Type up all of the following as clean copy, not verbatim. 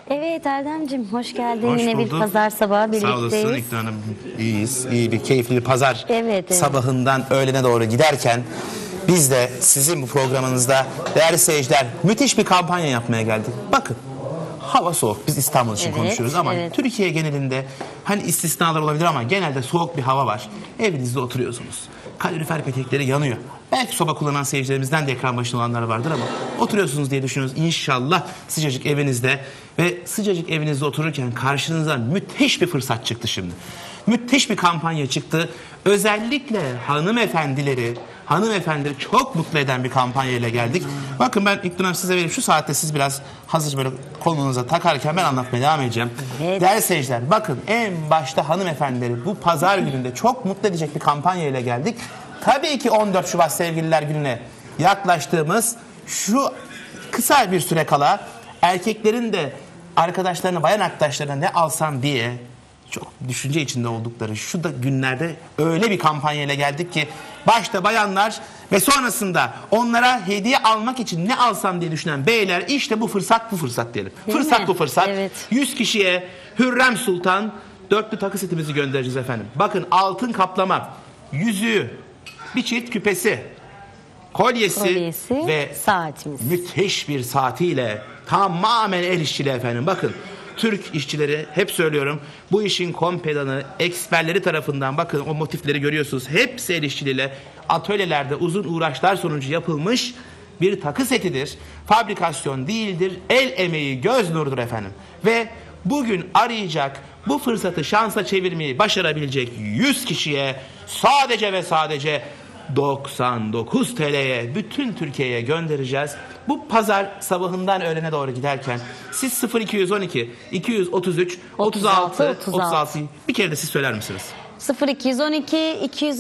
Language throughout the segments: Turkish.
Evet Erdemciğim, hoş geldin. Hoş Yine bir bulduk. pazar sabahı birlikteyiz. Sağ olasın İknur Hanım. İyiyiz. İyi bir keyifli bir pazar Evet. sabahından öğlene doğru giderken biz de sizin bu programınızda değerli seyirciler müthiş bir kampanya yapmaya geldik. Bakın, hava soğuk. Biz İstanbul için konuşuyoruz ama Türkiye genelinde hani istisnalar olabilir ama genelde soğuk bir hava var. Evinizde oturuyorsunuz. Kalorifer petekleri yanıyor. Belki soba kullanan seyircilerimizden de ekran başında olanlar vardır ama oturuyorsunuz diye düşünüyoruz. İnşallah sıcacık evinizde ve sıcacık evinizde otururken karşınıza müthiş bir fırsat çıktı şimdi. Müthiş bir kampanya çıktı. Özellikle hanımefendileri çok mutlu eden bir kampanya ile geldik. Bakın ben İknur Hanım size vereyim. Şu saatte siz biraz hazır böyle kolunuza takarken ben anlatmaya devam edeceğim. Evet. Değerli seyirciler, bakın en başta hanımefendileri bu pazar gününde çok mutlu edecek bir kampanya ile geldik. Tabii ki 14 Şubat Sevgililer Günü'ne yaklaştığımız şu kısa bir süre kala erkeklerin de arkadaşlarına, bayan arkadaşlarına ne alsam diye çok düşünce içinde oldukları şu da günlerde öyle bir kampanya ile geldik ki başta bayanlar ve sonrasında onlara hediye almak için ne alsam diye düşünen beyler, işte bu fırsat diyelim. Değil fırsat mi? bu fırsat. Evet. 100 kişiye Hürrem Sultan dörtlü takı setimizi göndereceğiz efendim. Bakın, altın kaplama, yüzüğü, bir çift küpesi, kolyesi ve saatimiz. müthiş bir saatiyle tamamen el işçiliği efendim. Bakın, Türk işçileri, hep söylüyorum, bu işin kompedanı, eksperleri tarafından, bakın o motifleri görüyorsunuz. Hepsi el işçiliğiyle atölyelerde uzun uğraşlar sonucu yapılmış bir takı setidir. Fabrikasyon değildir, el emeği, göz nurudur efendim. Ve bugün arayacak, bu fırsatı şansa çevirmeyi başarabilecek 100 kişiye sadece ve sadece 99 TL'ye bütün Türkiye'ye göndereceğiz. Bu pazar sabahından öğlene doğru giderken siz 0212 233 36 36'yı bir kere de siz söyler misiniz? 0212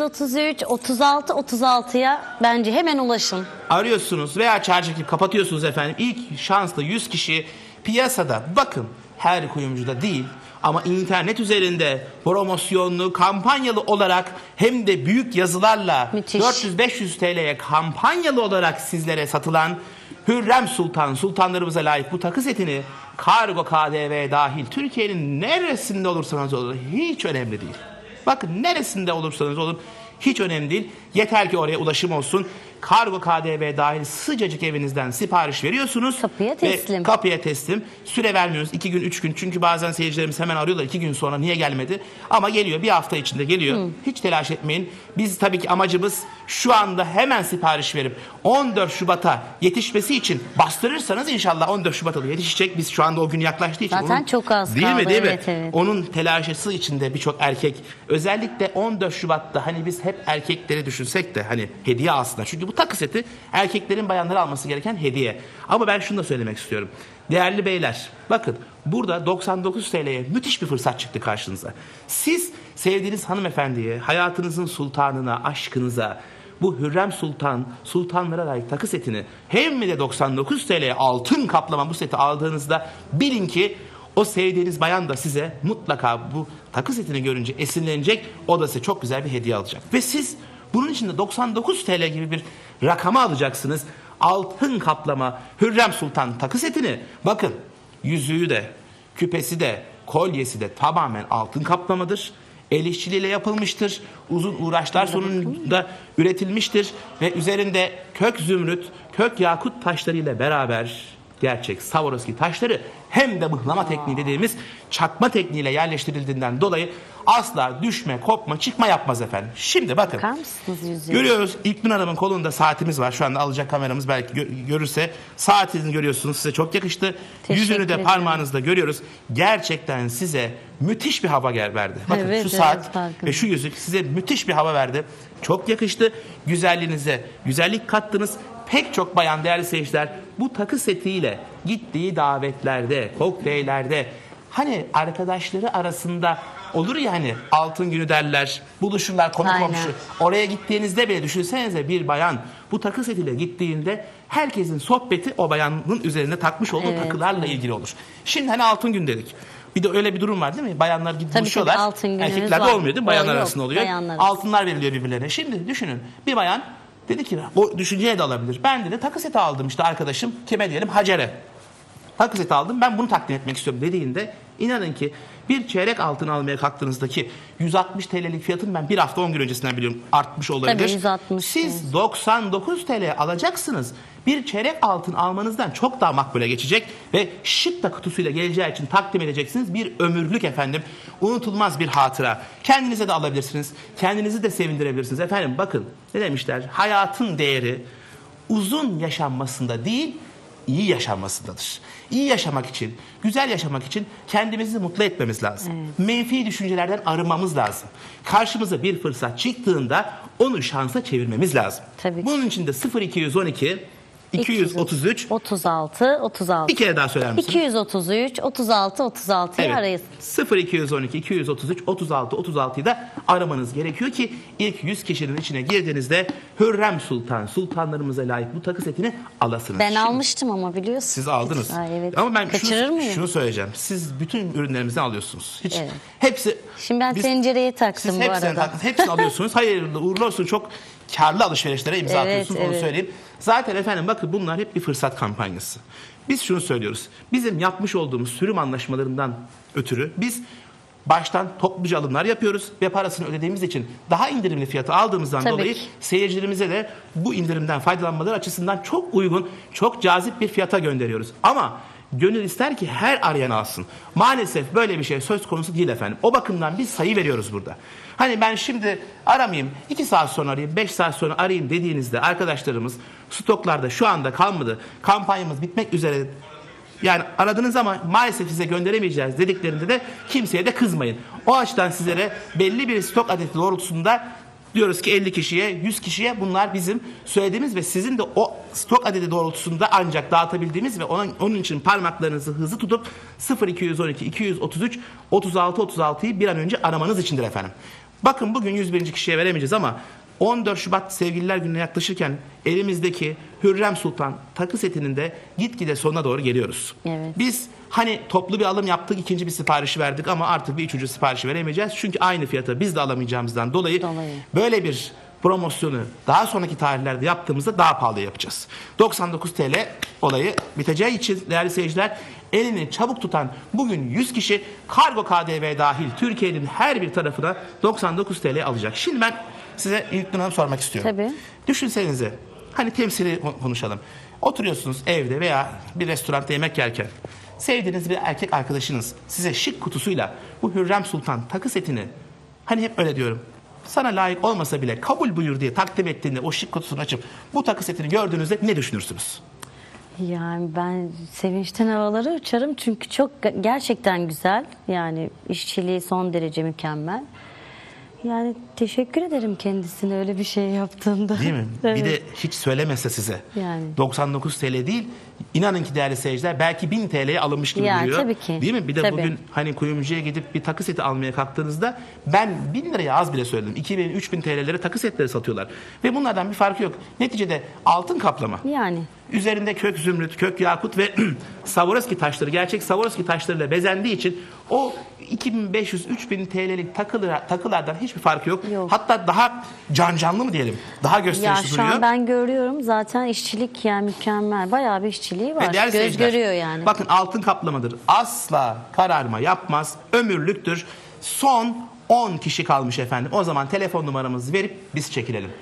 233 36 36'ya bence hemen ulaşın. Arıyorsunuz veya çağrı kapatıyorsunuz efendim. İlk şanslı 100 kişi piyasada, bakın her kuyumcuda değil ama internet üzerinde promosyonlu, kampanyalı olarak hem de büyük yazılarla 400-500 TL'ye kampanyalı olarak sizlere satılan Hürrem Sultan, sultanlarımıza layık bu takı setini kargo, KDV dahil Türkiye'nin neresinde olursanız olur, hiç önemli değil. Bakın, neresinde olursanız olun hiç önemli değil. Yeter ki oraya ulaşım olsun. Kargo, KDV dahil sıcacık evinizden sipariş veriyorsunuz. Kapıya teslim. Kapıya teslim. Süre vermiyoruz. 2 gün, 3 gün. Çünkü bazen seyircilerimiz hemen arıyorlar. 2 gün sonra niye gelmedi? Ama geliyor. Bir hafta içinde geliyor. Hiç telaş etmeyin. Biz tabii ki amacımız şu anda hemen sipariş verip 14 Şubat'a yetişmesi için bastırırsanız inşallah 14 Şubat'a da yetişecek. Biz şu anda o gün yaklaştığı için. Zaten çok az değil kaldı. mi? Değil mi? Evet. Onun telaşesi içinde birçok erkek, özellikle 14 Şubat'ta hani biz hep erkekleri düşünsek de hani hediye aslında. Çünkü bu takı seti erkeklerin bayanlara alması gereken hediye. Ama ben şunu da söylemek istiyorum. Değerli beyler, bakın burada 99 TL'ye müthiş bir fırsat çıktı karşınıza. Siz sevdiğiniz hanımefendiye, hayatınızın sultanına, aşkınıza bu Hürrem Sultan, sultanlara layık takı setini hem de 99 TL'ye altın kaplama bu seti aldığınızda bilin ki o sevdiğiniz bayan da size mutlaka bu takı setini görünce esinlenecek. O da size çok güzel bir hediye alacak. Ve siz bunun için de 99 TL gibi bir rakamı alacaksınız. Altın kaplama Hürrem Sultan takı setini. Bakın, yüzüğü de, küpesi de, kolyesi de tamamen altın kaplamadır. El işçiliğiyle yapılmıştır. Uzun uğraşlar sonunda üretilmiştir. Ve üzerinde kök zümrüt, kök yakut taşlarıyla beraber gerçek Swarovski taşları hem de mıhlama tekniği dediğimiz çakma tekniğiyle yerleştirildiğinden dolayı asla düşme, kopma, çıkma yapmaz efendim. Şimdi bakın. Bakar mısınız yüzüğü? Görüyoruz, İknur Hanım'ın kolunda saatimiz var. Şu anda alacak kameramız belki görürse. Saatini görüyorsunuz. Size çok yakıştı. Yüzünü de parmağınızda görüyoruz. Gerçekten size müthiş bir hava verdi. Bakın, şu saat ve şu yüzük size müthiş bir hava verdi. Çok yakıştı. Güzelliğinize güzellik kattınız. Pek çok bayan, değerli seyirciler, bu takı setiyle gittiği davetlerde, kokteyllerde, hani arkadaşları arasında olur ya, hani altın günü derler, buluşurlar komik komşu. Oraya gittiğinizde bile düşünsenize, bir bayan bu takı setiyle gittiğinde herkesin sohbeti o bayanın üzerine takmış olduğu takılarla ilgili olur. Şimdi hani altın gün dedik. Bir de öyle bir durum var değil mi? Bayanlar gidip buluşuyorlar. Erkeklerde olmuyor değil mi? Bayanlar arasında oluyor. Altınlar veriliyor birbirlerine. Şimdi düşünün, bir bayan dedi ki, o düşünceye de alabilir. Ben dedi takı seti aldım işte arkadaşım, kime diyelim, Hacer'e. takı seti aldım, ben bunu takdim etmek istiyorum dediğinde inanın ki bir çeyrek altın almaya kalktığınızdaki 160 TL'lik fiyatın ben bir hafta 10 gün öncesinden biliyorum artmış olabilir. Tabii 160. Siz 99 TL alacaksınız. Bir çeyrek altın almanızdan çok daha makbule geçecek ve şık da kutusuyla geleceği için takdim edeceksiniz. Bir ömürlük efendim. Unutulmaz bir hatıra. Kendinize de alabilirsiniz. Kendinizi de sevindirebilirsiniz. Efendim bakın ne demişler? Hayatın değeri uzun yaşanmasında değil, iyi yaşanmasındadır. İyi yaşamak için, güzel yaşamak için kendimizi mutlu etmemiz lazım. Menfi düşüncelerden arınmamız lazım. Karşımıza bir fırsat çıktığında onu şansa çevirmemiz lazım. Tabii ki. Bunun için de 0212 233 36 36. bir kere daha söyler misiniz? 233 36 36'yı arayın. 0212 233 36 36'yı da aramanız gerekiyor ki ilk 100 kişinin içine girdiğinizde Hürrem Sultan, sultanlarımıza layık bu takı setini alasınız. Ben Şimdi almıştım ama biliyorsun. siz aldınız. Ha, evet. Ama ben Kaçırır mıyım? şunu söyleyeceğim. Siz bütün ürünlerimizden alıyorsunuz. Hiç Evet. hepsi. Şimdi ben tencereye taktım siz bu hepsini arada. taktınız. Hepsini alıyorsunuz. Hayırlı uğurlu olsun. Çok karlı alışverişlere imza Evet, atıyorsunuz. Onu evet. söyleyeyim. Zaten efendim bakın bunlar hep bir fırsat kampanyası. Biz şunu söylüyoruz. Bizim yapmış olduğumuz sürüm anlaşmalarından ötürü biz baştan topluca alımlar yapıyoruz ve parasını ödediğimiz için daha indirimli fiyatı aldığımızdan Tabii dolayı ki. seyircilerimize de bu indirimden faydalanmaları açısından çok uygun, çok cazip bir fiyata gönderiyoruz. Ama gönül ister ki her arayan alsın. Maalesef böyle bir şey söz konusu değil efendim. O bakımdan biz sayı veriyoruz burada. Hani ben şimdi aramayayım, 2 saat sonra arayayım, 5 saat sonra arayayım dediğinizde arkadaşlarımız stoklarda şu anda kalmadı. Kampanyamız bitmek üzere. Yani aradınız ama maalesef size gönderemeyeceğiz dediklerinde de kimseye de kızmayın. O açıdan sizlere belli bir stok adeti doğrultusunda diyoruz ki 50 kişiye, 100 kişiye bunlar bizim söylediğimiz ve sizin de o stok adedi doğrultusunda ancak dağıtabildiğimiz ve onun için parmaklarınızı hızlı tutup 0212 233 36 36'yı bir an önce aramanız içindir efendim. Bakın bugün 101. kişiye veremeyeceğiz ama 14 Şubat Sevgililer Günü'ne yaklaşırken elimizdeki Hürrem Sultan takı setinin de gitgide sonuna doğru geliyoruz. Evet. Biz hani toplu bir alım yaptık, ikinci bir siparişi verdik ama artık bir üçüncü siparişi veremeyeceğiz. Çünkü aynı fiyata biz de alamayacağımızdan dolayı böyle bir promosyonu daha sonraki tarihlerde yaptığımızda daha pahalı yapacağız. 99 TL olayı biteceği için değerli seyirciler, elini çabuk tutan bugün 100 kişi kargo KDV dahil Türkiye'nin her bir tarafına 99 TL alacak. Şimdi ben size İlknur Hanım sormak istiyorum. Tabii. Düşünsenize, hani temsili konuşalım. Oturuyorsunuz evde veya bir restoranda yemek yerken sevdiğiniz bir erkek arkadaşınız size şık kutusuyla bu Hürrem Sultan takı setini, hani hep öyle diyorum, sana layık olmasa bile kabul buyur diye takdim ettiğinde o şık kutusunu açıp bu takı setini gördüğünüzde ne düşünürsünüz? Yani ben sevinçten havalara uçarım çünkü çok gerçekten güzel. Yani işçiliği son derece mükemmel. Yani teşekkür ederim kendisine öyle bir şey yaptığında. Değil mi? Evet. Bir de hiç söylemese size. Yani. 99 TL değil. İnanın ki değerli seyirciler belki 1000 TL'ye alınmış gibi Ya, duruyor. tabii ki. Değil mi? Bir de Tabii. bugün hani kuyumcuya gidip bir takı seti almaya kalktığınızda ben 1000 liraya az bile söyledim. 2000-3000 TL'lere takı setleri satıyorlar. Ve bunlardan bir farkı yok. Neticede altın kaplama. Yani. Üzerinde kök zümrüt, kök yakut ve Swarovski taşları, gerçek Swarovski taşlarıyla bezendiği için o 2500-3000 TL'lik takılardan hiçbir farkı yok. Yok. Hatta daha canlı mı diyelim? Daha Ya gösterişli şu duruyor. an ben görüyorum zaten işçilik yani mükemmel. Bayağı bir işçiliği var. Ve değerli Göz seyirciler, görüyor yani. Bakın altın kaplamadır. Asla kararma yapmaz. Ömürlüktür. Son 10 kişi kalmış efendim. O zaman telefon numaramızı verip biz çekilelim.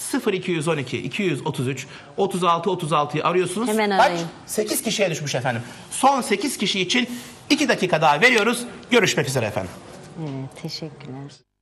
0212 233 36 36'yı arıyorsunuz. Hemen Kaç? arayın. 8 kişiye düşmüş efendim. Son 8 kişi için 2 dakika daha veriyoruz. Görüşmek üzere efendim. Evet, teşekkürler.